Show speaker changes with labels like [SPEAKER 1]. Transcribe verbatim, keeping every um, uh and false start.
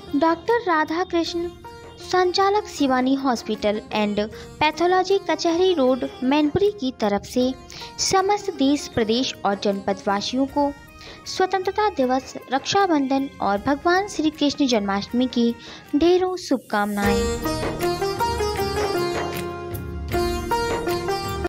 [SPEAKER 1] Doctor Radha Krishna, संचालक Shivani hospital and pathology, कचहरी road, Mainpuri की तरफ से समस्त देश, प्रदेश और जनपद वासियों को स्वतंत्रता दिवस, रक्षाबंधन और भगवान श्री कृष्ण जन्माष्टमी की ढेरों शुभकामनाएं।